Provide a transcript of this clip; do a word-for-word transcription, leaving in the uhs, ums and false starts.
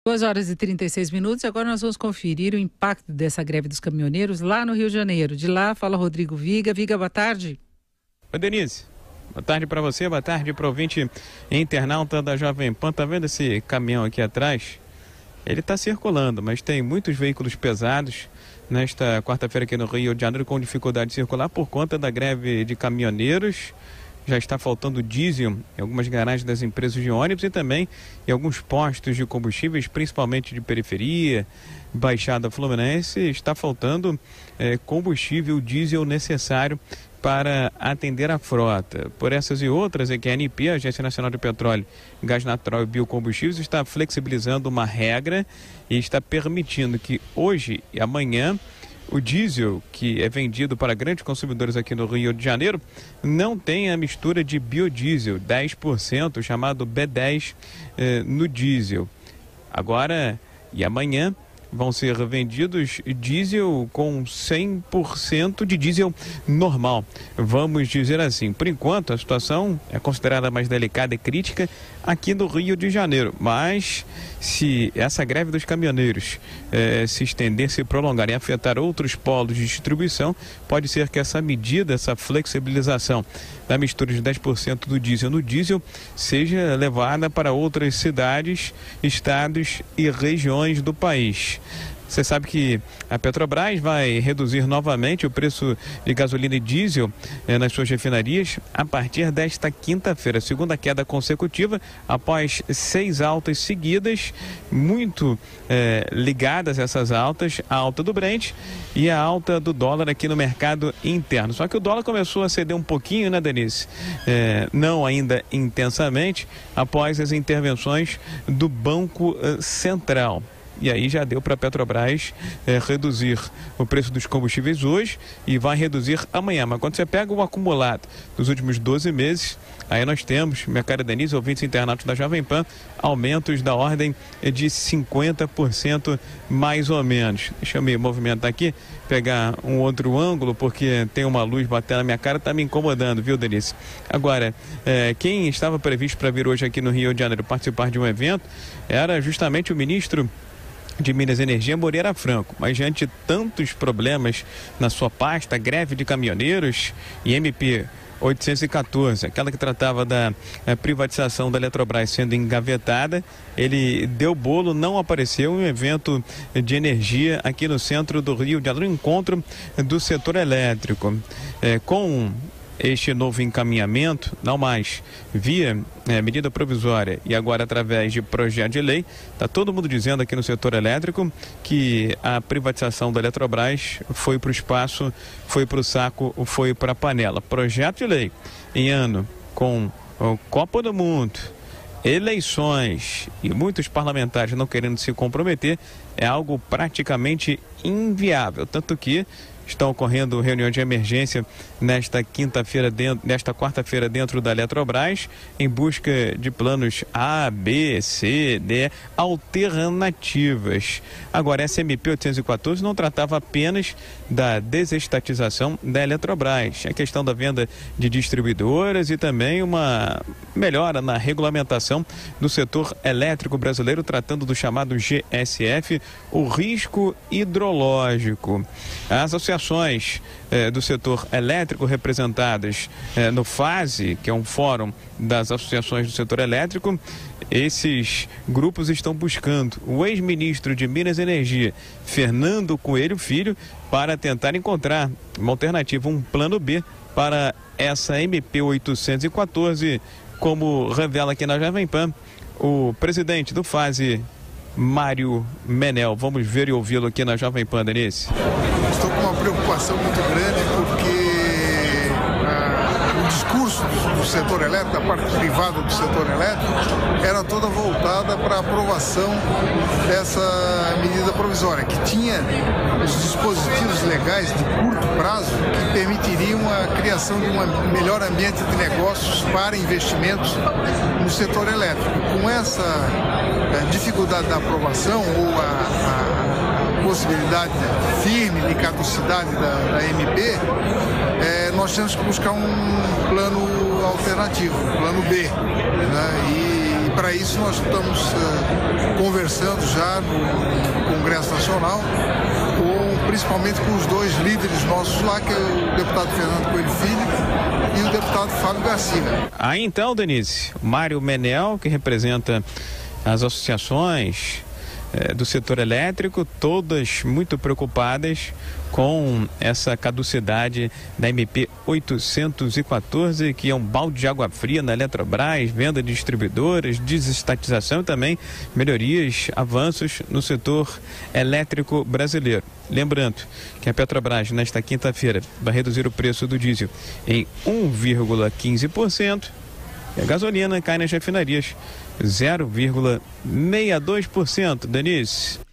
duas horas e trinta e seis minutos, agora nós vamos conferir o impacto dessa greve dos caminhoneiros lá no Rio de Janeiro. De lá, fala Rodrigo Viga. Viga, boa tarde. Oi, Denise. Boa tarde para você, boa tarde para o ouvinte internauta da Jovem Pan. Tá vendo esse caminhão aqui atrás? Ele está circulando, mas tem muitos veículos pesados nesta quarta-feira aqui no Rio de Janeiro com dificuldade de circular por conta da greve de caminhoneiros. Já está faltando diesel em algumas garagens das empresas de ônibus e também em alguns postos de combustíveis, principalmente de periferia, Baixada Fluminense. Está faltando é, combustível diesel necessário para atender a frota. Por essas e outras, é que a ANP, a Agência Nacional de Petróleo, Gás Natural e Biocombustíveis, está flexibilizando uma regra e está permitindo que hoje e amanhã o diesel, que é vendido para grandes consumidores aqui no Rio de Janeiro, não tem a mistura de biodiesel, dez por cento, chamado B dez, eh, no diesel. Agora e amanhã vão ser vendidos diesel com cem por cento de diesel normal. Vamos dizer assim, por enquanto a situação é considerada mais delicada e crítica aqui no Rio de Janeiro. Mas se essa greve dos caminhoneiros eh, se estender, se prolongar e afetar outros polos de distribuição, pode ser que essa medida, essa flexibilização da mistura de dez por cento do diesel no diesel seja levada para outras cidades, estados e regiões do país. Você sabe que a Petrobras vai reduzir novamente o preço de gasolina e diesel eh, nas suas refinarias a partir desta quinta-feira, segunda queda consecutiva, após seis altas seguidas, muito eh, ligadas essas altas, a alta do Brent e a alta do dólar aqui no mercado interno. Só que o dólar começou a ceder um pouquinho, né, Denise? Eh, não ainda intensamente, após as intervenções do Banco eh, Central. E aí já deu para a Petrobras é, reduzir o preço dos combustíveis hoje e vai reduzir amanhã. Mas quando você pega o acumulado dos últimos doze meses, aí nós temos, minha cara Denise, ouvintes internautas da Jovem Pan, aumentos da ordem de cinquenta por cento mais ou menos. Deixa eu me movimentar aqui, pegar um outro ângulo, porque tem uma luz batendo na minha cara, está me incomodando, viu, Denise? Agora, é, quem estava previsto para vir hoje aqui no Rio de Janeiro participar de um evento era justamente o ministro de Minas e Energia, Moreira Franco, mas diante de tantos problemas na sua pasta, greve de caminhoneiros e M P oitocentos e quatorze, aquela que tratava da a, privatização da Eletrobras sendo engavetada, ele deu bolo, não apareceu em um evento de energia aqui no centro do Rio de Janeiro, um encontro do setor elétrico, é, com este novo encaminhamento, não mais via é, medida provisória e agora através de projeto de lei, está todo mundo dizendo aqui no setor elétrico que a privatização da Eletrobras foi para o espaço, foi para o saco, foi para a panela. Projeto de lei em ano com o Copa do Mundo, eleições e muitos parlamentares não querendo se comprometer, é algo praticamente inviável, tanto que estão ocorrendo reuniões de emergência nesta quinta-feira, dentro, nesta quarta-feira dentro da Eletrobras, em busca de planos A, B, C, D, alternativas. Agora, essa M P oitocentos e quatorze não tratava apenas da desestatização da Eletrobras, a questão da venda de distribuidoras e também uma melhora na regulamentação do setor elétrico brasileiro, tratando do chamado G S F, o risco hidrológico. As associações eh, do setor elétrico representadas eh, no FASE, que é um fórum das associações do setor elétrico, esses grupos estão buscando o ex-ministro de Minas e Energia, Fernando Coelho Filho, para tentar encontrar uma alternativa, um plano B para essa M P oitocentos e quatorze, como revela aqui na Jovem Pan o presidente do FASE, Mário Menel. Vamos ver e ouvi-lo aqui na Jovem Pan, Denise. Estou com uma preocupação muito grande porque ah, o discurso do, do setor elétrico, da parte privada do setor elétrico, era toda voltada para a aprovação dessa medida provisória, que tinha os dispositivos legais de curto prazo que permitiriam a criação de um melhor ambiente de negócios para investimentos no setor elétrico. Com essa a dificuldade da aprovação ou a, a possibilidade firme de caducidade da, da M P, é, nós temos que buscar um plano alternativo, um plano B, né? E para isso nós estamos uh, conversando já no, no Congresso Nacional, com, principalmente com os dois líderes nossos lá, que é o deputado Fernando Coelho Filho e o deputado Fábio Garcia. Aí então, Denise, Mário Menel, que representa as associações eh, do setor elétrico, todas muito preocupadas com essa caducidade da M P oitocentos e quatorze, que é um balde de água fria na Eletrobras, venda de distribuidoras, desestatização e também melhorias, avanços no setor elétrico brasileiro. Lembrando que a Petrobras, nesta quinta-feira, vai reduzir o preço do diesel em um vírgula quinze por cento e a gasolina cai nas refinarias zero vírgula sessenta e dois por cento. Denise.